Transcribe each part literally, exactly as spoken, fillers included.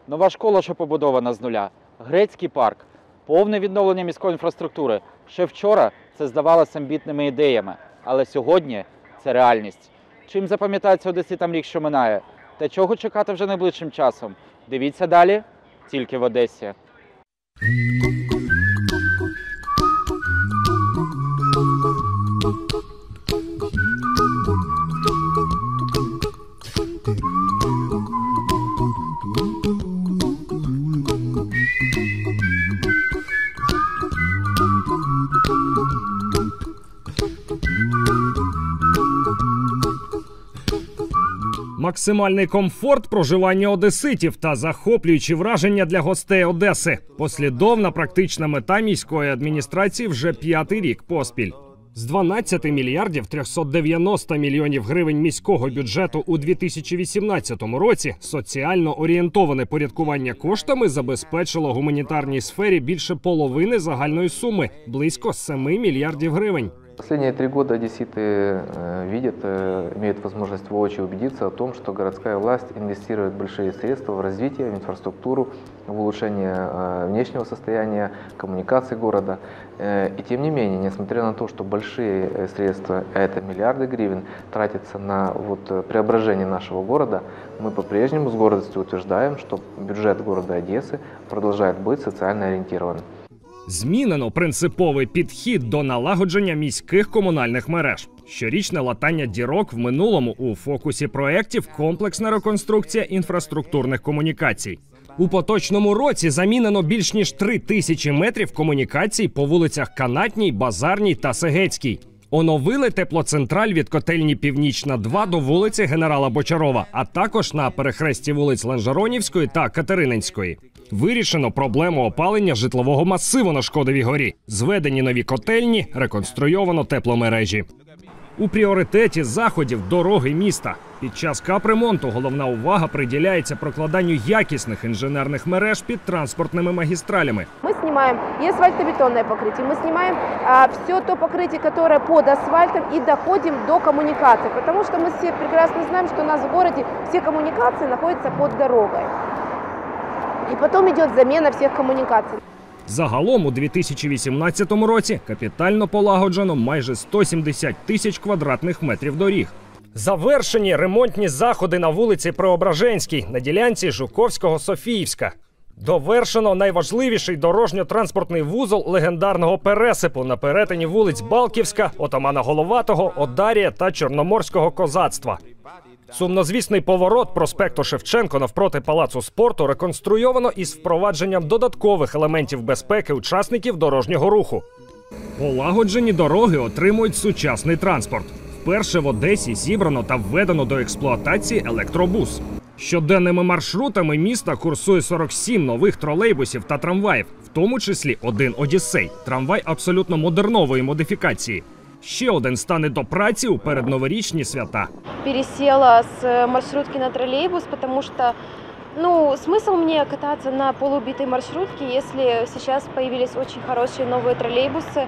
Нова школа, що побудована з нуля, грецький парк, повне відновлення міської інфраструктури. Ще вчора це здавалося амбітними ідеями, але сьогодні це реальність. Чим запам'ятається одеситам рік, що минає? Та чого чекати вже найближчим часом? Дивіться далі, тільки в Одесі. Максимальний комфорт проживання одеситів та захоплюючі враження для гостей Одеси. Послідовна практична мета міської адміністрації вже п'ятий рік поспіль. З дванадцяти мільярдів трьохсот дев'яноста мільйонів гривень міського бюджету у дві тисячі вісімнадцятому році соціально орієнтоване порядкування коштами забезпечило гуманітарній сфері більше половини загальної суми – близько семи мільярдів гривень. Последние три года одесситы э, видят, э, имеют возможность воочию убедиться о том, что городская власть инвестирует большие средства в развитие, в инфраструктуру, в улучшение э, внешнего состояния, коммуникаций города. Э, и тем не менее, несмотря на то, что большие средства, это миллиарды гривен, тратятся на вот, преображение нашего города, мы по-прежнему с гордостью утверждаем, что бюджет города Одессы продолжает быть социально ориентированным. Змінено принциповий підхід до налагодження міських комунальних мереж. Щорічне латання дірок в минулому у фокусі проєктів – комплексна реконструкція інфраструктурних комунікацій. У поточному році замінено більш ніж три тисячі метрів комунікацій по вулицях Канатній, Базарній та Сегецькій. Оновили теплоцентраль від котельні Північна два до вулиці Генерала Бочарова, а також на перехресті вулиць Ланжеронівської та Катерининської. Вирішено проблему опалення житлового масиву на Шкодовій горі. Зведені нові котельні, реконструйовано тепломережі. У пріоритеті заходів дороги міста. Під час капремонту головна увага приділяється прокладанню якісних інженерних мереж під транспортними магістралями. Ми знімаємо і асфальтобетонне покриття, ми знімаємо а, все то покриття, яке під асфальтом, і доходимо до комунікацій. Тому що ми всі прекрасно знаємо, що у нас в місті всі комунікації знаходяться під дорогою. І потім йде заміна всіх комунікацій. Загалом у дві тисячі вісімнадцятому році капітально полагоджено майже сто сімдесят тисяч квадратних метрів доріг. Завершені ремонтні заходи на вулиці Преображенській на ділянці Жуковського-Софіївська. Довершено найважливіший дорожньо-транспортний вузол легендарного пересипу на перетині вулиць Балківська, Отамана Головатого, Одарія та Чорноморського козацтва. Сумнозвісний поворот проспекту Шевченко навпроти Палацу спорту реконструйовано із впровадженням додаткових елементів безпеки учасників дорожнього руху. Полагоджені дороги отримують сучасний транспорт. Вперше в Одесі зібрано та введено до експлуатації електробус. Щоденними маршрутами міста курсує сорок сім нових тролейбусів та трамваїв, в тому числі один «Одіссей» – трамвай абсолютно модернової модифікації. Ще один стане до праці у передноворічні свята. Пересела з маршрутки на тролейбус, тому що ну, смысл мне кататься на полуубитой маршрутке, если сейчас появились очень хорошие новые троллейбусы,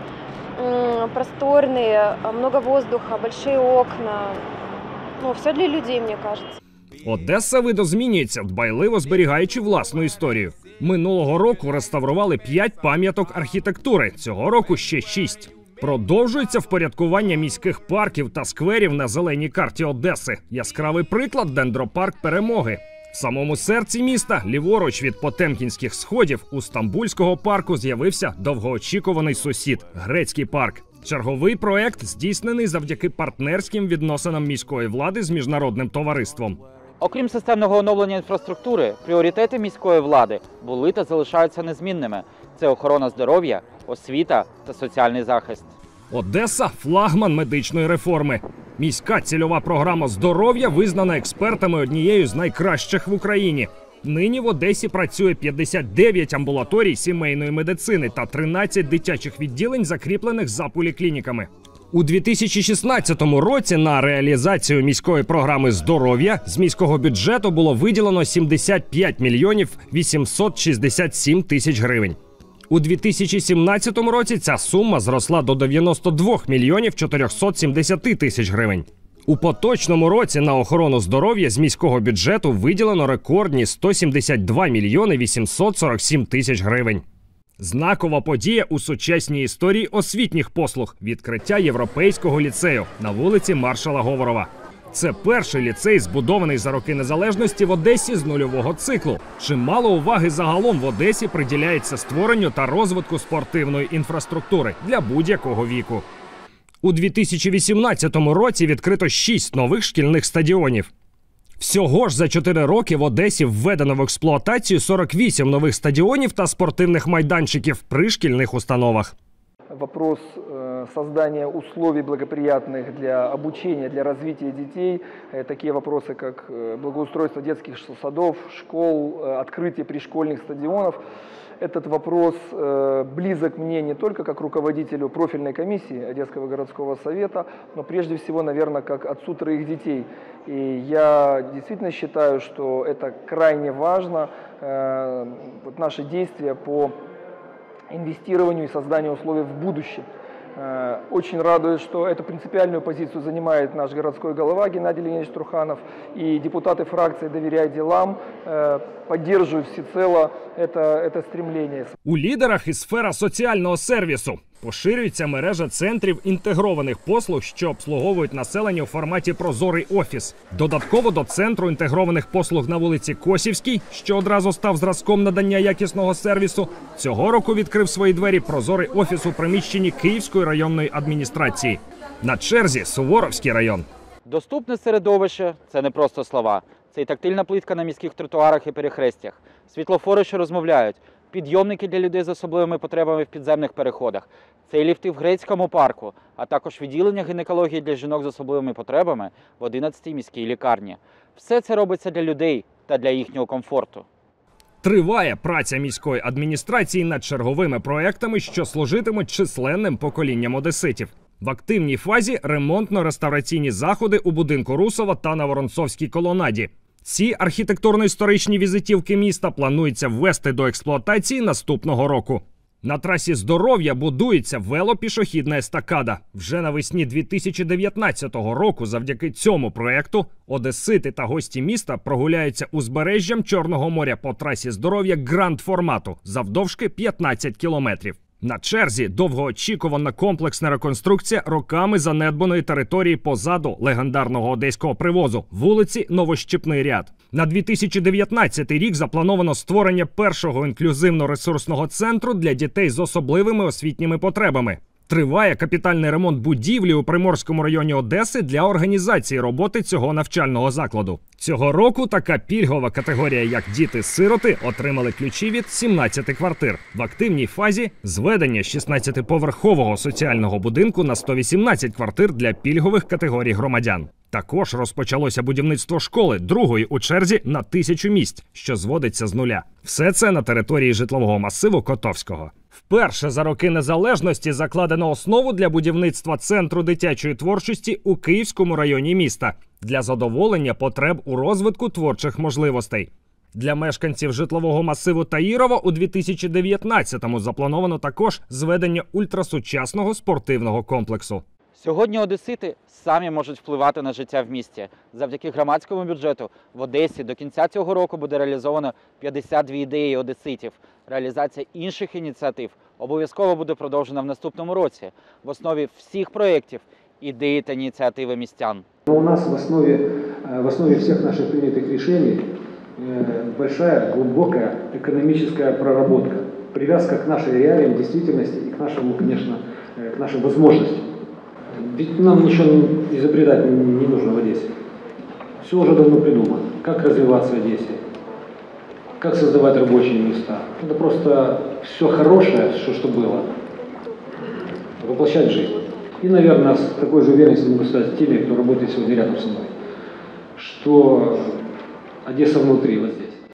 просторные, много воздуха, большие окна. Ну, все для людей, мне кажется. Одеса видозмінюється, дбайливо зберігаючи власну історію. Минулого року реставрували п'ять пам'яток архітектури, цього року ще шість. Продовжується впорядкування міських парків та скверів на зеленій карті Одеси. Яскравий приклад – дендропарк Перемоги. В самому серці міста, ліворуч від Потемкінських сходів, у Стамбульського парку з'явився довгоочікуваний сусід – Грецький парк. Черговий проект здійснений завдяки партнерським відносинам міської влади з міжнародним товариством. Окрім системного оновлення інфраструктури, пріоритети міської влади були та залишаються незмінними. Це охорона здоров'я, освіта та соціальний захист. Одеса – флагман медичної реформи. Міська цільова програма здоров'я визнана експертами однією з найкращих в Україні. Нині в Одесі працює п'ятдесят дев'ять амбулаторій сімейної медицини та тринадцять дитячих відділень, закріплених за поліклініками. У дві тисячі шістнадцятому році на реалізацію міської програми здоров'я з міського бюджету було виділено сімдесят п'ять мільйонів вісімсот шістдесят сім тисяч гривень. У дві тисячі сімнадцятому році ця сума зросла до дев'яносто два мільйонів чотириста сімдесят тисяч гривень. У поточному році на охорону здоров'я з міського бюджету виділено рекордні сто сімдесят два мільйони вісімсот сорок сім тисяч гривень. Знакова подія у сучасній історії освітніх послуг – відкриття Європейського ліцею на вулиці Маршала Говорова. Це перший ліцей, збудований за роки незалежності в Одесі з нульового циклу. Чимало уваги загалом в Одесі приділяється створенню та розвитку спортивної інфраструктури для будь-якого віку. У дві тисячі вісімнадцятому році відкрито шість нових шкільних стадіонів. Всього ж за чотири роки в Одесі введено в експлуатацію сорок вісім нових стадіонів та спортивних майданчиків при шкільних установах. Вопрос создания условий благоприятных для обучения, для развития детей, такие вопросы, как благоустройство детских садов, школ, открытие пришкольных стадионов. Этот вопрос близок мне не только как руководителю профильной комиссии Одесского городского совета, но прежде всего, наверное, как отцу троих детей. И я действительно считаю, что это крайне важно, вот наши действия по инвестированию и созданию условий в будущем. Очень радует, что эту принципиальную позицию занимает наш городской голова Геннадий Леонидович Труханов, и депутаты фракции «Доверяй делам» поддерживают всецело это, это стремление. У лідерах і сфера соціального сервісу. Поширюється мережа центрів інтегрованих послуг, що обслуговують населення у форматі «Прозорий офіс». Додатково до центру інтегрованих послуг на вулиці Косівській, що одразу став зразком надання якісного сервісу, цього року відкрив свої двері «Прозорий офіс» у приміщенні Київської районної адміністрації. На черзі Суворовський район. Доступне середовище – це не просто слова. Це і тактильна плитка на міських тротуарах і перехрестях, світлофори, що розмовляють, підйомники для людей з особливими потребами в підземних переходах, це і ліфти в Грецькому парку, а також відділення гінекології для жінок з особливими потребами в одинадцятій міській лікарні. Все це робиться для людей та для їхнього комфорту. Триває праця міської адміністрації над черговими проектами, що служитимуть численним поколінням одеситів. В активній фазі ремонтно-реставраційні заходи у будинку Русова та на Воронцовській колонаді. Ці архітектурно-історичні візитівки міста планується ввести до експлуатації наступного року. На трасі Здоров'я будується велопішохідна естакада. Вже навесні дві тисячі дев'ятнадцятого року завдяки цьому проєкту одесити та гості міста прогуляються узбережжям Чорного моря по трасі Здоров'я гранд-формату завдовжки п'ятнадцять кілометрів. На черзі довгоочікувана комплексна реконструкція роками занедбаної території позаду легендарного одеського привозу – вулиці Новощепний ряд. На дві тисячі дев'ятнадцятий рік заплановано створення першого інклюзивно-ресурсного центру для дітей з особливими освітніми потребами. Триває капітальний ремонт будівлі у Приморському районі Одеси для організації роботи цього навчального закладу. Цього року така пільгова категорія, як діти-сироти, отримали ключі від сімнадцяти квартир. В активній фазі зведення шістнадцятиповерхового соціального будинку на сто вісімнадцять квартир для пільгових категорій громадян. Також розпочалося будівництво школи, другої у черзі на тисячу місць, що зводиться з нуля. Все це на території житлового масиву Котовського. Вперше за роки незалежності закладено основу для будівництва центру дитячої творчості у Київському районі міста для задоволення потреб у розвитку творчих можливостей. Для мешканців житлового масиву Таїрово у дві тисячі дев'ятнадцятому заплановано також зведення ультрасучасного спортивного комплексу. Сьогодні одесити самі можуть впливати на життя в місті. Завдяки громадському бюджету в Одесі до кінця цього року буде реалізовано п'ятдесят дві ідеї одеситів. Реалізація інших ініціатив обов'язково буде продовжена в наступному році. В основі всіх проєктів – ідеї та ініціативи містян. У нас в основе, в основе всех наших принятых решений большая, глубокая экономическая проработка, привязка к нашей реалиям, действительности и к нашему, конечно, к нашим возможностям. Ведь нам ничего изобретать не нужно в Одессе. Все уже давно придумано. Как развиваться в Одессе, как создавать рабочие места. Это просто все хорошее, что, что было, воплощать в жизнь. И, наверное, с такой же уверенностью могу сказать теми, кто работает сегодня рядом со мной, что Одесса внутри, вот здесь.